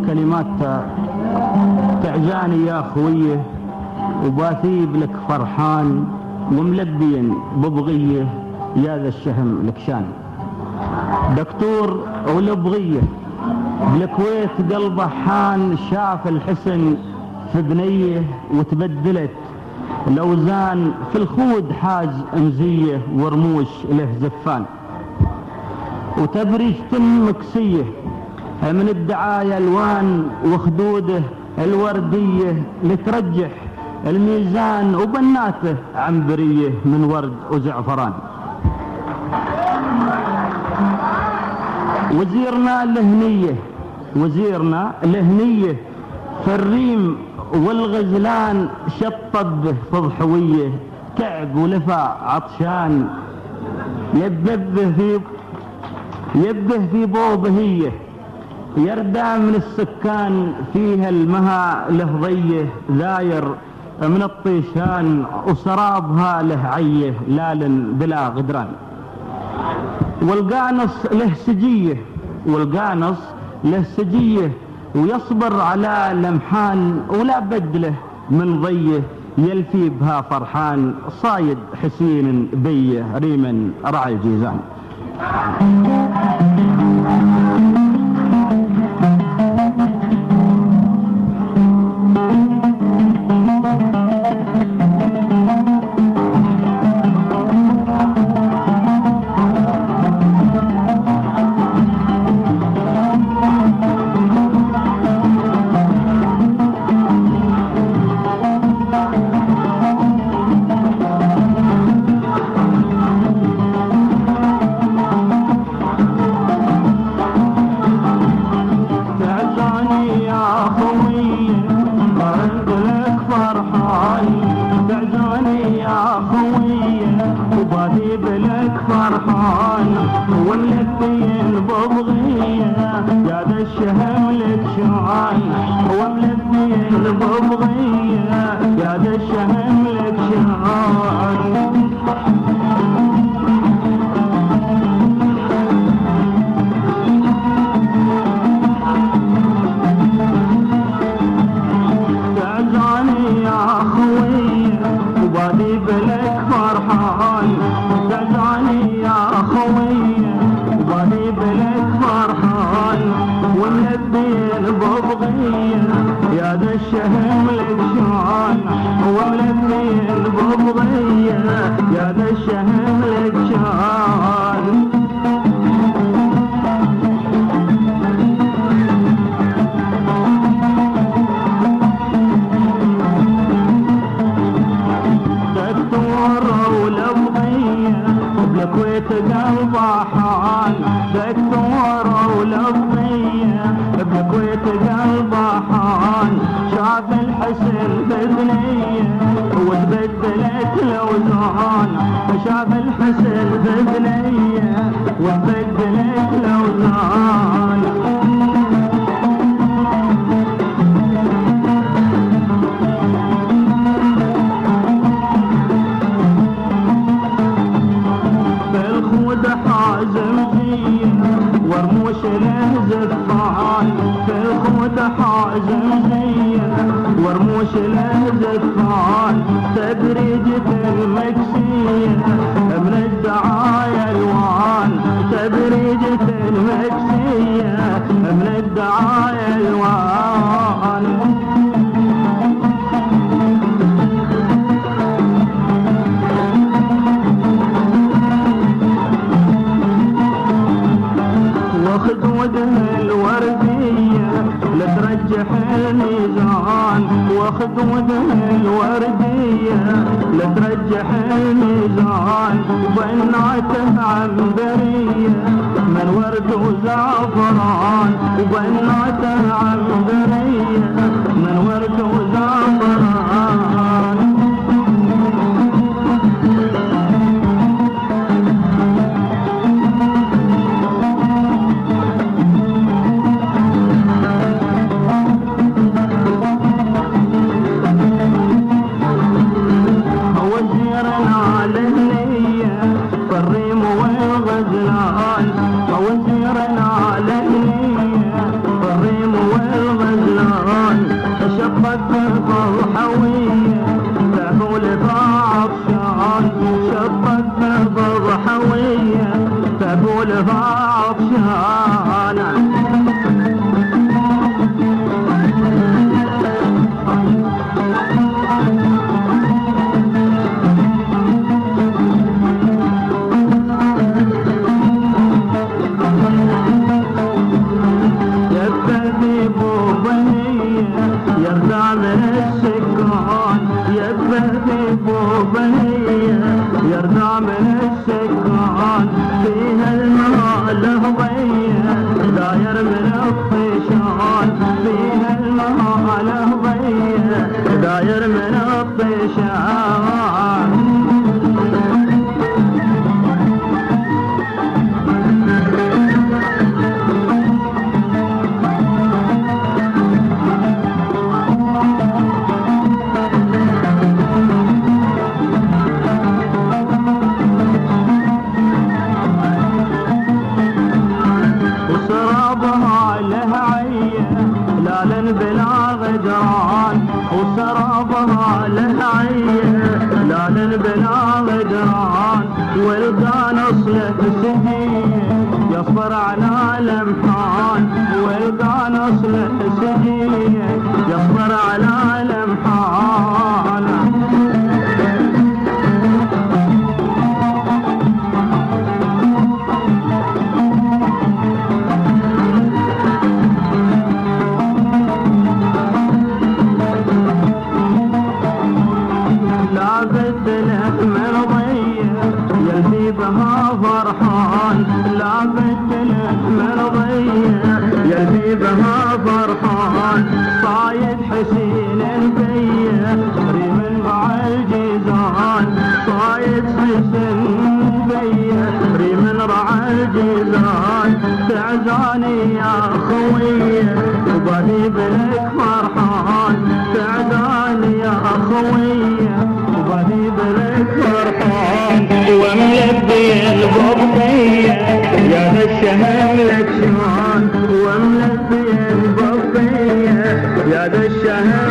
كلمات تعجاني يا خويه وباثيب لك فرحان وملبين ببغيه يا ذا الشهم لكشان. دكتور ولبغيه بالكويت قلبه حان شاف الحسن في بنيه وتبدلت الاوزان في الخود حاج مزيه ورموش له زفان وتبريج تم مكسيه من الدعاية الوان وخدوده الورديه لترجح الميزان وبناته عنبريه من ورد وزعفران. وزيرنا الهنيه في الريم والغزلان شطب به فضحويه تعب ولفع عطشان يبه في بوبهيه يردى من السكان فيها المها له ضيه ذاير من الطيشان وسرابها له عيه لال بلا غدران. والقانص له سجيه ويصبر على لمحان ولا بدله من ضيه يلفي بها فرحان صايد حسين بيه ريما رعي الجيزان. وزيرنا على النية الريم والغزلان يرجع من السكان يكفي بوبهية يرجع من السكان فيها المال هضية داير من الطيشان فيها المال هضية داير من الطيشان بلا غدران وسرابها للعيه لا بلا غدران والقى نصله سجيه يصبر على لمحان والقى نصله سجيه يصبر على لمحان بها فرحان لا بدله مرضيه يلهي بها فرحان صايد حسين بيه ريم مع الجيزان صايد حسين بيه ريم مع الجيزان تعزاني يا خويه وبهيب لك فرحان تعزاني يا خويه وبهيب لك فرحان وملبي البطية يا ذا الشهم لك شان وملبي البطية يا ذا الشهم